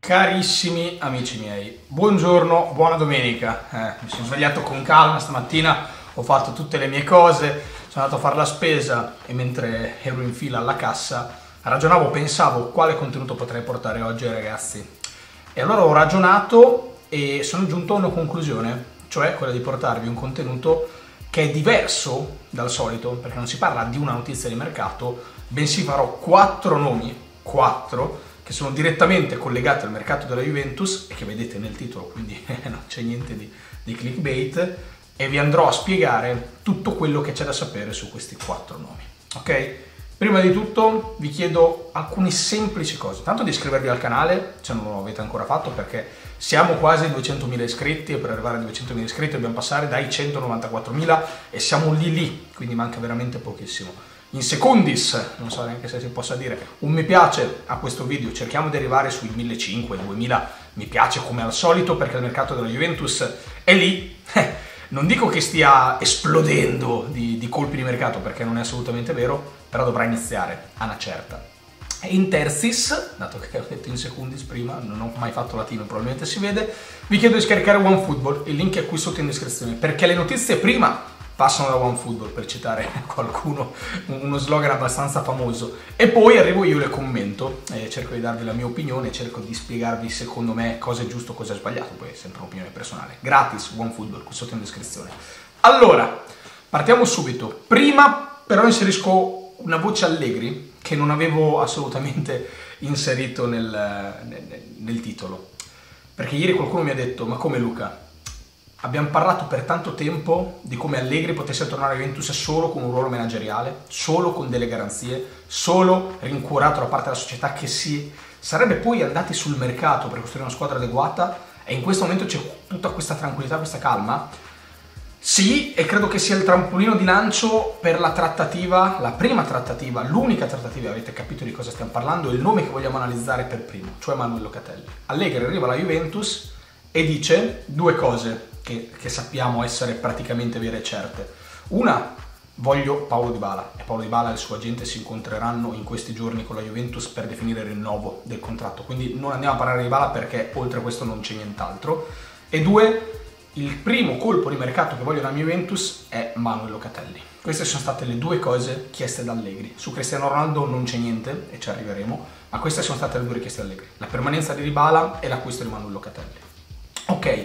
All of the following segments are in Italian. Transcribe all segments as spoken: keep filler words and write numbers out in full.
Carissimi amici miei, buongiorno, buona domenica. Eh, mi sono svegliato con calma stamattina, ho fatto tutte le mie cose, sono andato a fare la spesa e mentre ero in fila alla cassa ragionavo, pensavo quale contenuto potrei portare oggi ai ragazzi. E allora ho ragionato e sono giunto a una conclusione, cioè quella di portarvi un contenuto che è diverso dal solito, perché non si parla di una notizia di mercato, bensì farò quattro nomi, quattro, che sono direttamente collegati al mercato della Juventus e che vedete nel titolo, quindi non c'è niente di, di clickbait, e vi andrò a spiegare tutto quello che c'è da sapere su questi quattro nomi, ok? Prima di tutto vi chiedo alcune semplici cose, tanto di iscrivervi al canale se non lo avete ancora fatto, perché siamo quasi ai duecentomila iscritti e per arrivare ai duecentomila iscritti dobbiamo passare dai centonovantaquattromila e siamo lì lì, quindi manca veramente pochissimo. In secondis, non so neanche se si possa dire, un mi piace a questo video, cerchiamo di arrivare sui millecinquecento duemila mi piace come al solito, perché il mercato della Juventus è lì, non dico che stia esplodendo di, di colpi di mercato, perché non è assolutamente vero, però dovrà iniziare a una certa. E in terzis, dato che ho detto in secondis prima, non ho mai fatto latino, probabilmente si vede, vi chiedo di scaricare OneFootball, il link è qui sotto in descrizione, perché le notizie prima passano da OneFootball, per citare qualcuno, uno slogan abbastanza famoso, e poi arrivo io e le commento, e cerco di darvi la mia opinione, cerco di spiegarvi secondo me cosa è giusto, cosa è sbagliato, poi è sempre un'opinione personale. Gratis, OneFootball, qui sotto in descrizione. Allora, partiamo subito. Prima però inserisco una voce Allegri che non avevo assolutamente inserito nel, nel, nel titolo, perché ieri qualcuno mi ha detto: ma come Luca? Abbiamo parlato per tanto tempo di come Allegri potesse tornare a Juventus solo con un ruolo manageriale, solo con delle garanzie, solo rincurato da parte della società, che si sarebbe poi andati sul mercato per costruire una squadra adeguata, e in questo momento c'è tutta questa tranquillità, questa calma. Sì, e credo che sia il trampolino di lancio per la trattativa, la prima trattativa, l'unica trattativa, avete capito di cosa stiamo parlando, il nome che vogliamo analizzare per primo, cioè Manuel Locatelli. Allegri arriva alla Juventus e dice due cose Che, che sappiamo essere praticamente vere e certe. Una, voglio Paulo Dybala, e Paulo Dybala e il suo agente si incontreranno in questi giorni con la Juventus per definire il rinnovo del contratto, quindi non andiamo a parlare di Dybala perché oltre a questo non c'è nient'altro. E due, il primo colpo di mercato che voglio la mia Juventus è Manuel Locatelli. Queste sono state le due cose chieste da Allegri. Su Cristiano Ronaldo non c'è niente e ci arriveremo, ma queste sono state le due richieste da Allegri: la permanenza di Dybala e l'acquisto di Manuel Locatelli. Ok,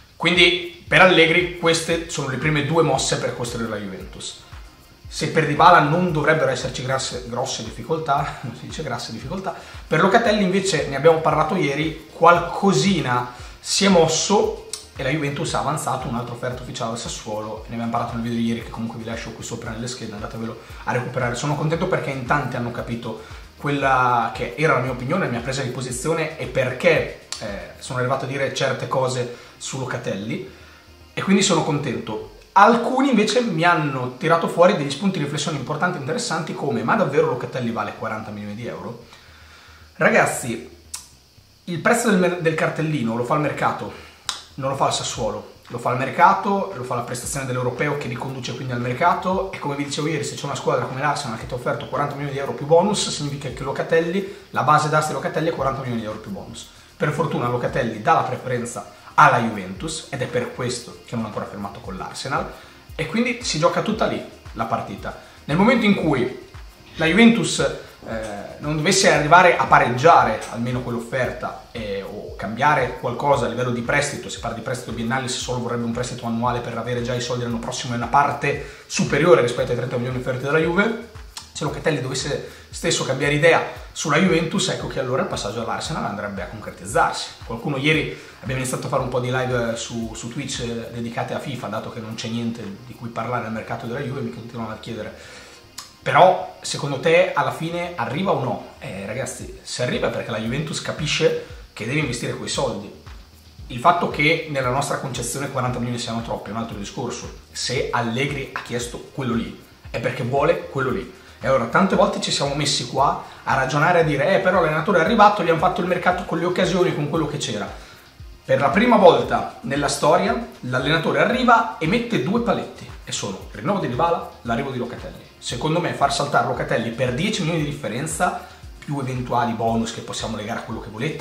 quindi per Allegri queste sono le prime due mosse per costruire la Juventus. Se per Dybala non dovrebbero esserci grosse, grosse difficoltà, non si dice grasse difficoltà, per Locatelli invece, ne abbiamo parlato ieri, qualcosina si è mosso e la Juventus ha avanzato un'altra offerta ufficiale al Sassuolo, e ne abbiamo parlato nel video di ieri, che comunque vi lascio qui sopra nelle schede, andatevelo a recuperare. Sono contento perché in tanti hanno capito quella che era la mia opinione, la mia presa di posizione, e perché eh, sono arrivato a dire certe cose su Locatelli, e quindi sono contento. Alcuni invece mi hanno tirato fuori degli spunti di riflessione importanti e interessanti, come: ma davvero Locatelli vale quaranta milioni di euro? Ragazzi, il prezzo del, del cartellino lo fa il mercato, non lo fa il Sassuolo, lo fa il mercato, lo fa la prestazione dell'Europeo che riconduce quindi al mercato, e come vi dicevo ieri, se c'è una squadra come l'Arsenal che ti ha offerto quaranta milioni di euro più bonus, significa che Locatelli, la base d'asta di Locatelli è quaranta milioni di euro più bonus. Per fortuna Locatelli dà la preferenza alla Juventus ed è per questo che non ha ancora firmato con l'Arsenal, e quindi si gioca tutta lì la partita. Nel momento in cui la Juventus eh, non dovesse arrivare a pareggiare almeno quell'offerta eh, o cambiare qualcosa a livello di prestito, si parla di prestito biennale, se solo vorrebbe un prestito annuale per avere già i soldi l'anno prossimo, è una parte superiore rispetto ai trenta milioni offerti dalla Juve. Se Locatelli dovesse stesso cambiare idea sulla Juventus, ecco che allora il passaggio all'Arsenal andrebbe a concretizzarsi. Qualcuno ieri, abbiamo iniziato a fare un po' di live su, su Twitch dedicate a FIFA, dato che non c'è niente di cui parlare nel mercato della Juve, mi continuano a chiedere: però secondo te alla fine arriva o no? Eh ragazzi, se arriva è perché la Juventus capisce che deve investire quei soldi. Il fatto che nella nostra concezione quaranta milioni siano troppi è un altro discorso. Se Allegri ha chiesto quello lì è perché vuole quello lì. E allora tante volte ci siamo messi qua a ragionare, a dire eh però l'allenatore è arrivato, gli hanno fatto il mercato con le occasioni, con quello che c'era. Per la prima volta nella storia l'allenatore arriva e mette due paletti, e sono il rinnovo di Dybala, l'arrivo di Locatelli. Secondo me far saltare Locatelli per dieci milioni di differenza, più eventuali bonus che possiamo legare a quello che volete,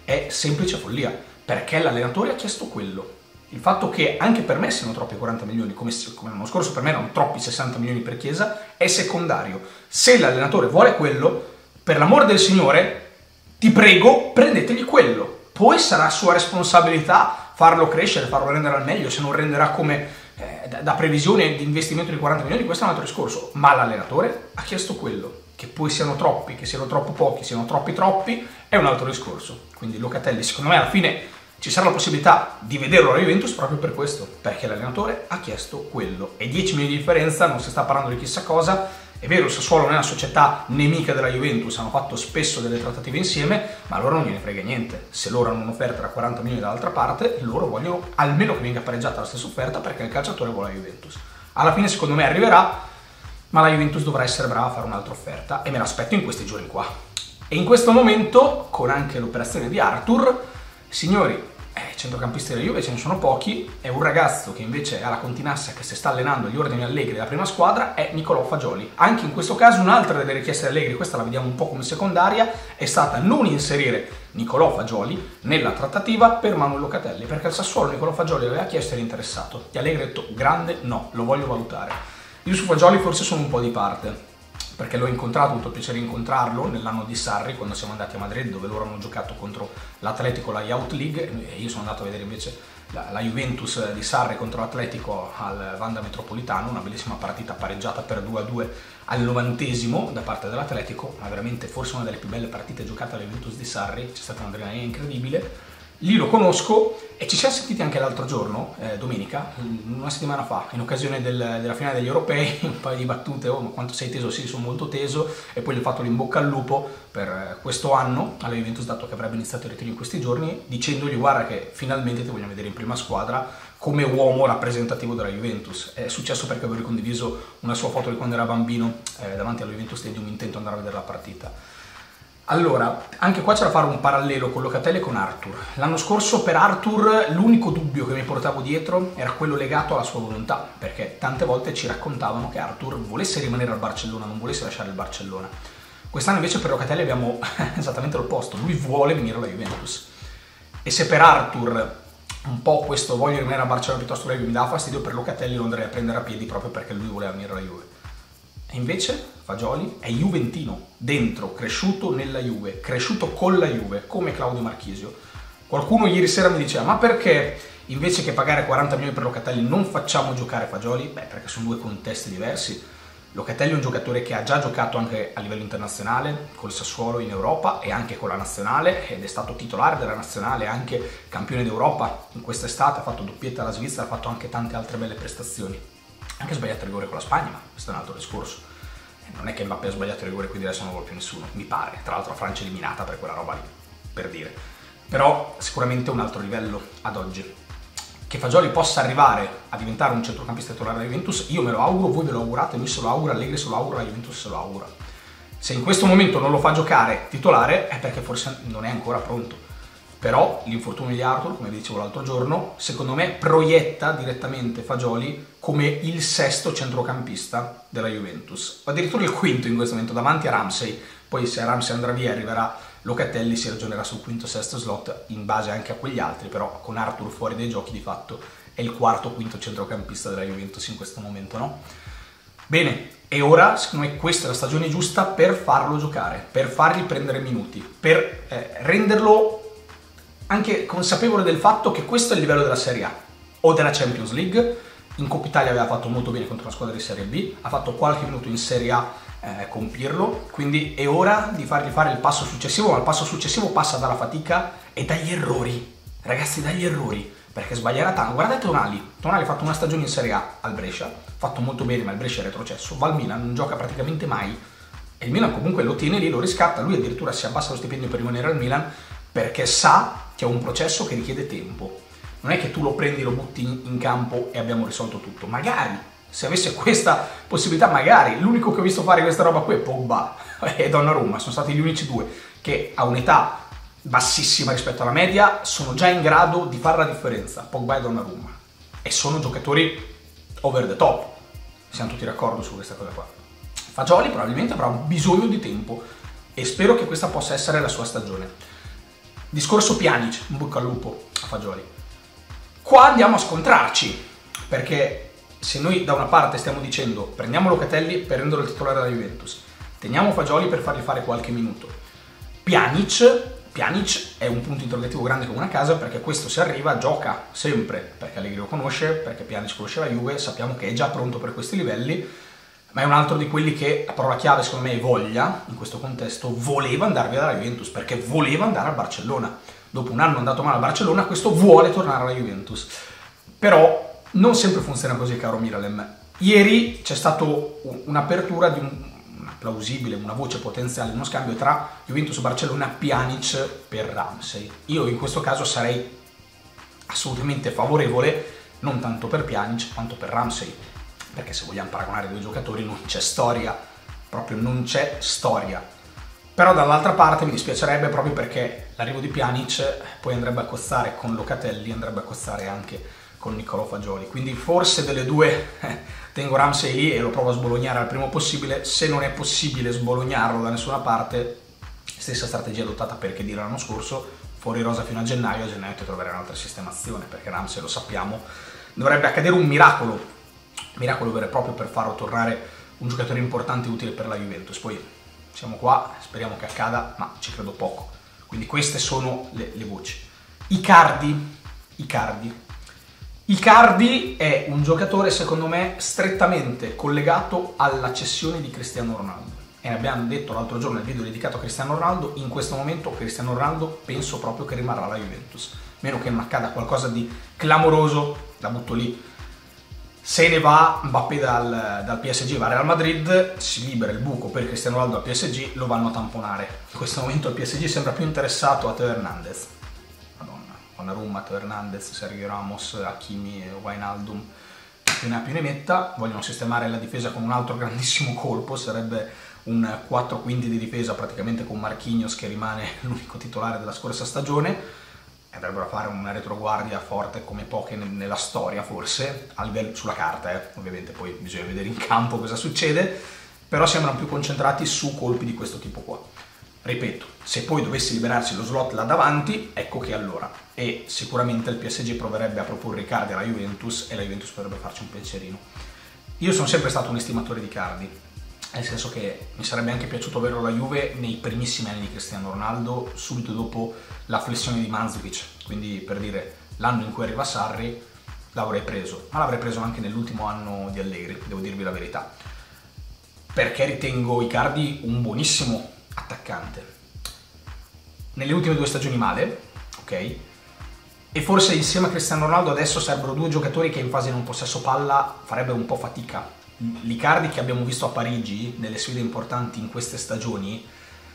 è semplice follia, perché l'allenatore ha chiesto quello. Il fatto che anche per me siano troppi quaranta milioni, come, come l'anno scorso per me erano troppi sessanta milioni per Chiesa, è secondario. Se l'allenatore vuole quello, per l'amor del Signore, ti prego, prendetegli quello. Poi sarà sua responsabilità farlo crescere, farlo rendere al meglio. Se non renderà come eh, da, da previsione di investimento di quaranta milioni, questo è un altro discorso. Ma l'allenatore ha chiesto quello. Che poi siano troppi, che siano troppo pochi, siano troppi troppi, è un altro discorso. Quindi Locatelli, secondo me, alla fine ci sarà la possibilità di vederlo alla Juventus proprio per questo, perché l'allenatore ha chiesto quello. E dieci milioni di differenza, non si sta parlando di chissà cosa. È vero, il Sassuolo non è una società nemica della Juventus, hanno fatto spesso delle trattative insieme, ma a loro non gliene frega niente. Se loro hanno un'offerta da quaranta milioni dall'altra parte, loro vogliono almeno che venga pareggiata la stessa offerta, perché il calciatore vuole la Juventus. Alla fine, secondo me, arriverà, ma la Juventus dovrà essere brava a fare un'altra offerta, e me l'aspetto in questi giorni qua. E in questo momento, con anche l'operazione di Arthur, signori, eh, centrocampisti della Juve ce ne sono pochi, e un ragazzo che invece ha la continassa, che si sta allenando agli ordini allegri della prima squadra, è Nicolò Fagioli. Anche in questo caso un'altra delle richieste di Allegri, questa la vediamo un po' come secondaria, è stata non inserire Nicolò Fagioli nella trattativa per Manuel Locatelli, perché il Sassuolo Nicolò Fagioli aveva chiesto e era interessato. E Allegri ha detto: grande, no, lo voglio valutare. Io su Fagioli forse sono un po' di parte, perché l'ho incontrato, ho avuto il piacere di incontrarlo nell'anno di Sarri, quando siamo andati a Madrid, dove loro hanno giocato contro l'Atletico, la Youth League, e io sono andato a vedere invece la, la Juventus di Sarri contro l'Atletico al Wanda Metropolitano, una bellissima partita pareggiata per due a due al novantesimo da parte dell'Atletico, ma veramente forse una delle più belle partite giocate alla Juventus di Sarri, c'è stata un'adrenalina incredibile. Lì lo conosco e ci siamo sentiti anche l'altro giorno, eh, domenica, una settimana fa, in occasione del, della finale degli europei, un paio di battute: oh, ma quanto sei teso? Sì, sono molto teso, e poi gli ho fatto l'in bocca al lupo per questo anno alla Juventus, dato che avrebbe iniziato il ritiro in questi giorni, dicendogli: guarda che finalmente ti vogliamo vedere in prima squadra come uomo rappresentativo della Juventus. È successo perché avevo ricondiviso una sua foto di quando era bambino eh, davanti allo Juventus Stadium, intento andare a vedere la partita. Allora, anche qua c'è da fare un parallelo con Locatelli e con Arthur. L'anno scorso per Arthur l'unico dubbio che mi portavo dietro era quello legato alla sua volontà, perché tante volte ci raccontavano che Arthur volesse rimanere al Barcellona, non volesse lasciare il Barcellona. Quest'anno invece per Locatelli abbiamo esattamente l'opposto: lui vuole venire alla Juventus. E se per Arthur un po' questo voglio rimanere a Barcellona piuttosto che mi dava fastidio, per Locatelli lo andrei a prendere a piedi proprio perché lui voleva venire alla Juve. E invece Fagioli è juventino, dentro, cresciuto nella Juve, cresciuto con la Juve, come Claudio Marchisio. Qualcuno ieri sera mi diceva: ma perché invece che pagare quaranta milioni per Locatelli non facciamo giocare Fagioli? Beh, perché sono due contesti diversi. Locatelli è un giocatore che ha già giocato anche a livello internazionale, col Sassuolo in Europa e anche con la nazionale, ed è stato titolare della nazionale, anche campione d'Europa in quest'estate, ha fatto doppietta alla Svizzera, ha fatto anche tante altre belle prestazioni. Anche sbagliato il rigore con la Spagna, ma questo è un altro discorso. Non è che Mbappé ha sbagliato il rigore, quindi adesso non vuole più nessuno, mi pare. Tra l'altro la Francia è eliminata per quella roba lì, per dire. Però sicuramente un altro livello ad oggi. Che Fagioli possa arrivare a diventare un centrocampista titolare della Juventus, io me lo auguro, voi ve lo augurate, lui se lo augura, Allegri se lo augura, la Juventus se lo augura. Se in questo momento non lo fa giocare titolare è perché forse non è ancora pronto. Però l'infortunio di Arthur, come vi dicevo l'altro giorno, secondo me proietta direttamente Fagioli come il sesto centrocampista della Juventus, o addirittura il quinto in questo momento, davanti a Ramsey. Poi se Ramsey andrà via e arriverà Locatelli, si ragionerà sul quinto sesto slot in base anche a quegli altri, però con Arthur fuori dai giochi di fatto è il quarto o quinto centrocampista della Juventus in questo momento, no? Bene, e ora secondo me questa è la stagione giusta per farlo giocare, per fargli prendere minuti, per eh, renderlo anche consapevole del fatto che questo è il livello della Serie A o della Champions League. In Coppa Italia aveva fatto molto bene contro una squadra di Serie B, ha fatto qualche minuto in Serie A eh, con Pirlo, quindi è ora di fargli fare il passo successivo, ma il passo successivo passa dalla fatica e dagli errori, ragazzi, dagli errori, perché sbaglierà tanto. Guardate Tonali, Tonali ha fatto una stagione in Serie A al Brescia, ha fatto molto bene, ma il Brescia è retrocesso, va al Milan, non gioca praticamente mai, e il Milan comunque lo tiene lì, lo riscatta, lui addirittura si abbassa lo stipendio per rimanere al Milan, perché sa che è un processo che richiede tempo. Non è che tu lo prendi, lo butti in campo e abbiamo risolto tutto. Magari, se avesse questa possibilità, magari, l'unico che ho visto fare questa roba qui è Pogba e Donnarumma, sono stati gli unici due che a un'età bassissima rispetto alla media sono già in grado di fare la differenza, Pogba e Donnarumma. E sono giocatori over the top, siamo tutti d'accordo su questa cosa qua. Fagioli probabilmente avrà bisogno di tempo e spero che questa possa essere la sua stagione. Discorso Pjanic, un bocca al lupo a Fagioli. Qua andiamo a scontrarci, perché se noi da una parte stiamo dicendo prendiamo Locatelli per renderlo il titolare della Juventus, teniamo Fagioli per fargli fare qualche minuto, Pjanic, Pjanic è un punto interrogativo grande come una casa, perché questo se arriva gioca sempre, perché Allegri lo conosce, perché Pjanic conosce la Juve, sappiamo che è già pronto per questi livelli, ma è un altro di quelli che, la parola chiave secondo me è voglia, in questo contesto, voleva andare via dalla Juventus, perché voleva andare al Barcellona. Dopo un anno andato male al Barcellona, questo vuole tornare alla Juventus. Però non sempre funziona così, caro Miralem. Ieri c'è stata un'apertura di un, una plausibile, una voce potenziale, uno scambio tra Juventus e Barcellona, Pjanic per Ramsey. Io in questo caso sarei assolutamente favorevole, non tanto per Pjanic quanto per Ramsey, perché se vogliamo paragonare i due giocatori non c'è storia, proprio non c'è storia. Però dall'altra parte mi dispiacerebbe proprio perché l'arrivo di Pjanic poi andrebbe a cozzare con Locatelli, andrebbe a cozzare anche con Niccolò Fagioli, quindi forse delle due eh, tengo Ramsey lì e lo provo a sbolognare al primo possibile. Se non è possibile sbolognarlo da nessuna parte, stessa strategia adottata per Khedira l'anno scorso, fuori rosa fino a gennaio, a gennaio ti troverai un'altra sistemazione, perché Ramsey, lo sappiamo, dovrebbe accadere un miracolo, miracolo vero e proprio per farlo tornare un giocatore importante e utile per la Juventus. Poi siamo qua, speriamo che accada, ma ci credo poco. Quindi queste sono le, le voci. Icardi, Icardi. Icardi è un giocatore secondo me strettamente collegato alla cessione di Cristiano Ronaldo. E ne abbiamo detto l'altro giorno nel video dedicato a Cristiano Ronaldo, in questo momento Cristiano Ronaldo penso proprio che rimarrà alla Juventus. Meno che non accada qualcosa di clamoroso, la butto lì. Se ne va Mbappé dal, dal P S G, va al Real Madrid, si libera il buco per Cristiano Ronaldo al P S G, lo vanno a tamponare. In questo momento il P S G sembra più interessato a Teo Hernandez. Madonna, Donnarumma, Teo Hernandez, Sergio Ramos, Hakimi, Wijnaldum, più ne ha più ne metta. Vogliono sistemare la difesa con un altro grandissimo colpo, sarebbe un quattro quinti di difesa praticamente con Marquinhos che rimane l'unico titolare della scorsa stagione. Andrebbero a fare una retroguardia forte come poche nella storia forse, a livello, sulla carta eh. Ovviamente poi bisogna vedere in campo cosa succede, però sembrano più concentrati su colpi di questo tipo qua. Ripeto, se poi dovesse liberarsi lo slot là davanti, ecco che allora, e sicuramente il P S G proverebbe a proporre Icardi alla Juventus e la Juventus potrebbe farci un pensierino. Io sono sempre stato un estimatore di Icardi, nel senso che mi sarebbe anche piaciuto averlo alla Juve nei primissimi anni di Cristiano Ronaldo, subito dopo la flessione di Mandzukic, quindi per dire l'anno in cui arriva Sarri l'avrei preso, ma l'avrei preso anche nell'ultimo anno di Allegri, devo dirvi la verità, perché ritengo Icardi un buonissimo attaccante. Nelle ultime due stagioni male, ok? E forse insieme a Cristiano Ronaldo adesso sarebbero due giocatori che in fase non possesso palla farebbero un po' fatica. L'Icardi che abbiamo visto a Parigi nelle sfide importanti in queste stagioni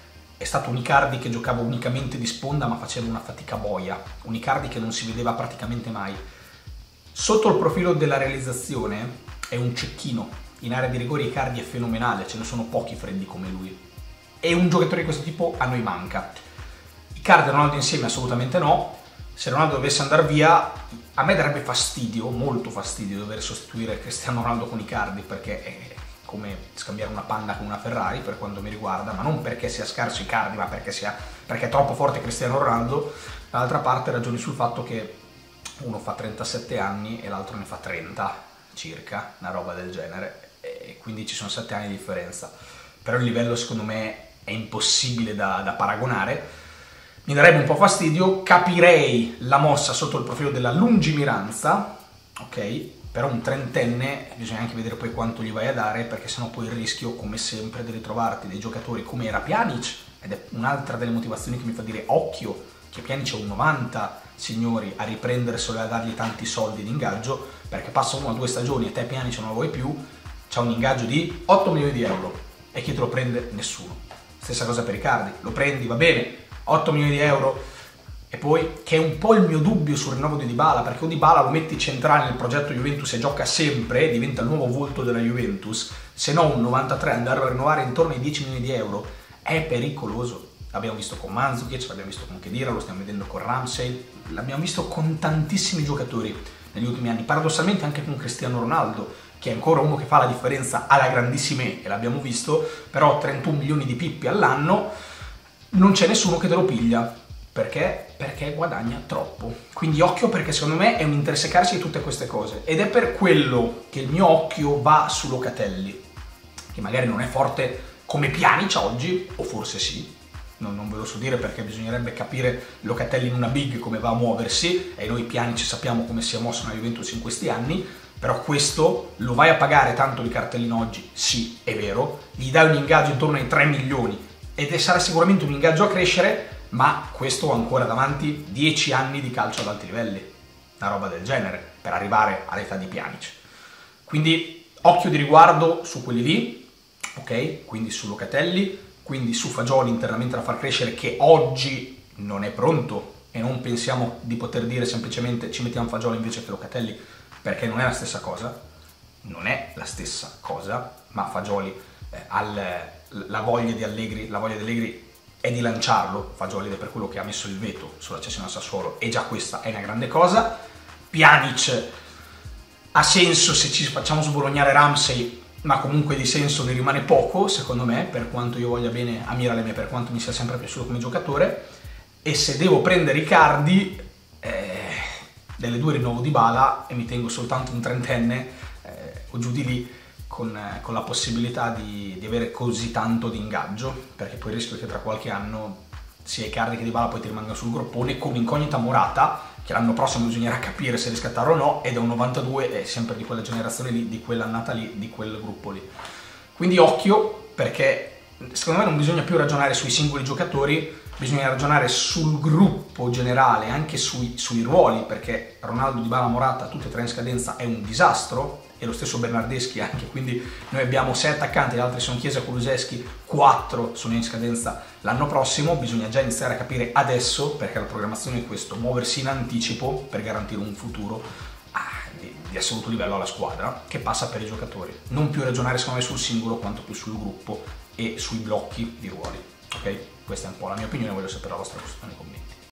è stato un Icardi che giocava unicamente di sponda ma faceva una fatica boia, un Icardi che non si vedeva praticamente mai. Sotto il profilo della realizzazione è un cecchino, in area di rigore Icardi è fenomenale, ce ne sono pochi freddi come lui, e un giocatore di questo tipo a noi manca. Icardi e Ronaldo insieme assolutamente no. Se Ronaldo dovesse andare via, a me darebbe fastidio, molto fastidio, dover sostituire Cristiano Ronaldo con Icardi, perché è come scambiare una Panda con una Ferrari per quanto mi riguarda, ma non perché sia scarso Icardi, ma perché, sia, perché è troppo forte Cristiano Ronaldo. Dall'altra parte ragioni sul fatto che uno fa trentasette anni e l'altro ne fa trenta circa, una roba del genere, e quindi ci sono sette anni di differenza. Però il livello secondo me è impossibile da, da paragonare. Mi darebbe un po' fastidio, capirei la mossa sotto il profilo della lungimiranza, ok? Però un trentenne bisogna anche vedere poi quanto gli vai a dare, perché sennò poi il rischio, come sempre, di ritrovarti dei giocatori come era Pjanic, ed è un'altra delle motivazioni che mi fa dire occhio, che Pjanic è un novanta, signori, a riprenderselo e a dargli tanti soldi di ingaggio, perché passa una o due stagioni e te Pjanic non lo vuoi più, c'ha un ingaggio di otto milioni di euro, e chi te lo prende? Nessuno. Stessa cosa per Icardi, lo prendi, va bene, otto milioni di euro, e poi, che è un po' il mio dubbio sul rinnovo di Dybala, perché o Dybala lo metti centrale nel progetto Juventus e gioca sempre, diventa il nuovo volto della Juventus, se no un novantatré andare a rinnovare intorno ai dieci milioni di euro è pericoloso. L'abbiamo visto con Mandzukic, l'abbiamo visto con Khedira, lo stiamo vedendo con Ramsey, l'abbiamo visto con tantissimi giocatori negli ultimi anni, paradossalmente anche con Cristiano Ronaldo, che è ancora uno che fa la differenza alla grandissime, e l'abbiamo visto, però trentuno milioni di pippi all'anno, non c'è nessuno che te lo piglia, Perché? Perché guadagna troppo. Quindi occhio, perché secondo me è un intersecarsi di tutte queste cose. Ed è per quello che il mio occhio va su Locatelli, che magari non è forte come Pjanic oggi, o forse sì, non, non ve lo so dire, perché bisognerebbe capire Locatelli in una big come va a muoversi, e noi Pjanic sappiamo come si è mosso nella Juventus in questi anni. Però questo lo vai a pagare tanto di cartellino oggi? Sì, è vero, gli dai un ingaggio intorno ai tre milioni ed sarà sicuramente un ingaggio a crescere, ma questo ha ancora davanti dieci anni di calcio ad alti livelli, una roba del genere, per arrivare all'età di Pjanic. Quindi occhio di riguardo su quelli lì, ok? Quindi su Locatelli, quindi su Fagioli internamente da far crescere, che oggi non è pronto, e non pensiamo di poter dire semplicemente ci mettiamo Fagioli invece che Locatelli, perché non è la stessa cosa, non è la stessa cosa, ma Fagioli eh, ha la voglia di Allegri, la voglia di Allegri è di lanciarlo, Fagioli, ed è per quello che ha messo il veto sulla cessione al Sassuolo, e già questa è una grande cosa. Pjanic ha senso se ci facciamo sbolognare Ramsey, ma comunque di senso ne rimane poco, secondo me, per quanto io voglia bene a Miralem e per quanto mi sia sempre piaciuto come giocatore. E se devo prendere Icardi, eh, delle due rinnovo Dybala e mi tengo soltanto un trentenne eh, o giù di lì, con, eh, con la possibilità di, di avere così tanto di ingaggio, perché poi il rischio è che tra qualche anno sia Icardi che Dybala poi ti rimangano sul groppone, come incognita Morata, che l'anno prossimo bisognerà capire se riscattarlo o no, ed è un novantadue, è sempre di quella generazione lì, di quell'annata lì, di quel gruppo lì. Quindi occhio, perché secondo me non bisogna più ragionare sui singoli giocatori, bisogna ragionare sul gruppo generale, anche sui, sui ruoli, perché Ronaldo, Dybala, Morata, tutti e tre in scadenza, è un disastro, e lo stesso Bernardeschi anche, quindi noi abbiamo sei attaccanti, gli altri sono Chiesa e Kulusevski, quattro sono in scadenza l'anno prossimo. Bisogna già iniziare a capire adesso, perché la programmazione è questo, muoversi in anticipo per garantire un futuro ah, di, di assoluto livello alla squadra, che passa per i giocatori, non più ragionare secondo me sul singolo quanto più sul gruppo e sui blocchi di ruoli, ok? Questa è un po' la mia opinione, voglio sapere la vostra nei commenti.